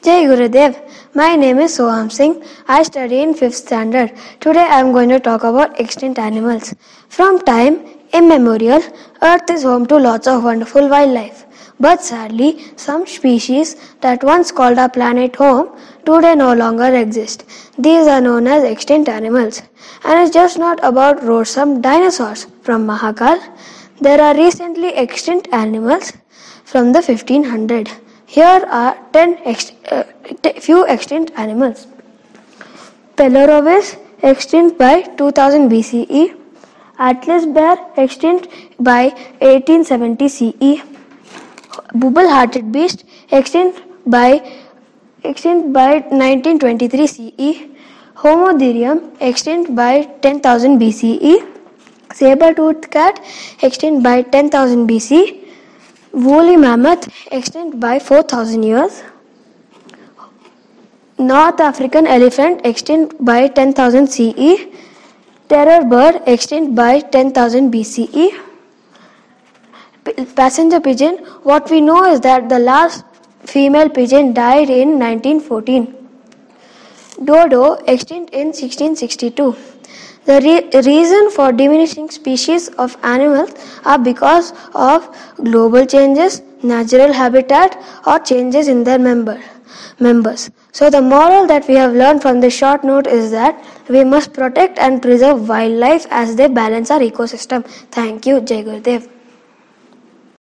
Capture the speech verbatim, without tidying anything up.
Jai Gurudev. My name is Soham Singh. I study in fifth standard. Today I am going to talk about extinct animals. From time immemorial, Earth is home to lots of wonderful wildlife. But sadly, some species that once called our planet home today no longer exist. These are known as extinct animals. And it's just not about roarsome dinosaurs from Mahakal. There are recently extinct animals from the fifteen hundred. Here are ten ex- uh, t- few extinct animals. Pelorovis extinct by two thousand B C E. Atlas bear extinct by eighteen seventy C E. Bubble-hearted beast extinct by extinct by nineteen twenty-three C E. Homodirium extinct by ten thousand B C E. Saber-toothed cat extinct by ten thousand B C. Woolly mammoth extinct by four thousand years. North African elephant extinct by ten thousand C E. Terror bird extinct by ten thousand B C E. P- passenger pigeon, what we know is that the last female pigeon died in nineteen fourteen. Dodo extinct in sixteen sixty-two. The re- reason for diminishing species of animals are because of global changes, natural habitat, or changes in their member, members. So the moral that we have learned from this short note is that we must protect and preserve wildlife as they balance our ecosystem. Thank you, Jai Gurudev.